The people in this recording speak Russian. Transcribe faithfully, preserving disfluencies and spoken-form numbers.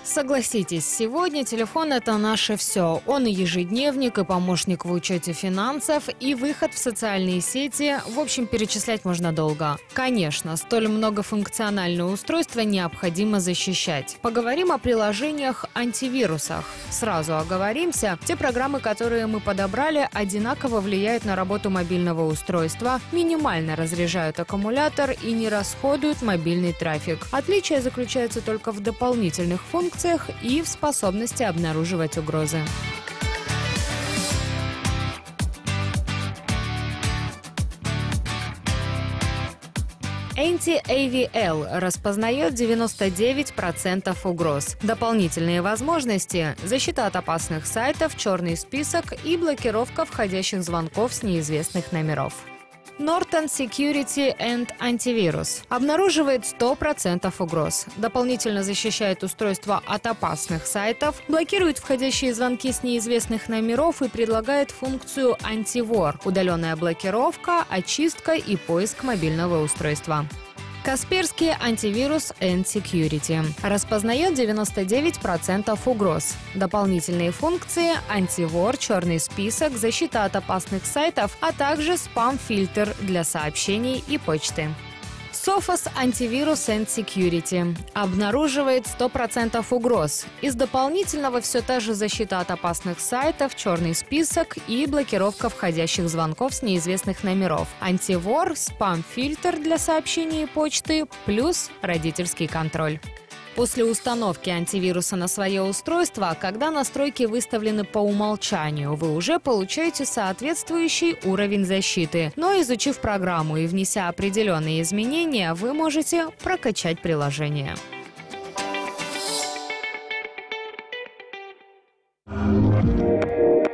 Согласитесь, сегодня телефон – это наше все. Он и ежедневник, и помощник в учете финансов, и выход в социальные сети. В общем, перечислять можно долго. Конечно, столь многофункциональное устройство необходимо защищать. Поговорим о приложениях антивирусах. Сразу оговоримся, те программы, которые мы подобрали, одинаково влияют на работу мобильного устройства, минимально разряжают аккумулятор и не расходуют мобильный трафик. Отличие заключается только в дополнительных функциях и в способности обнаруживать угрозы. Anti-эй ви эл распознает девяносто девять процентов угроз. Дополнительные возможности – защита от опасных сайтов, черный список и блокировка входящих звонков с неизвестных номеров. Norton Security and Antivirus обнаруживает сто процентов угроз, дополнительно защищает устройство от опасных сайтов, блокирует входящие звонки с неизвестных номеров и предлагает функцию антивор – удаленная блокировка, очистка и поиск мобильного устройства. Касперский антивирус and Security распознает девяносто девять процентов угроз. Дополнительные функции – антивор, черный список, защита от опасных сайтов, а также спам-фильтр для сообщений и почты. Sophos Antivirus and Security обнаруживает сто процентов угроз. Из дополнительного все та же защита от опасных сайтов, черный список и блокировка входящих звонков с неизвестных номеров. Антивор, спам-фильтр для сообщений и почты, плюс родительский контроль. После установки антивируса на свое устройство, когда настройки выставлены по умолчанию, вы уже получаете соответствующий уровень защиты. Но изучив программу и внеся определенные изменения, вы можете прокачать приложение. Thank you.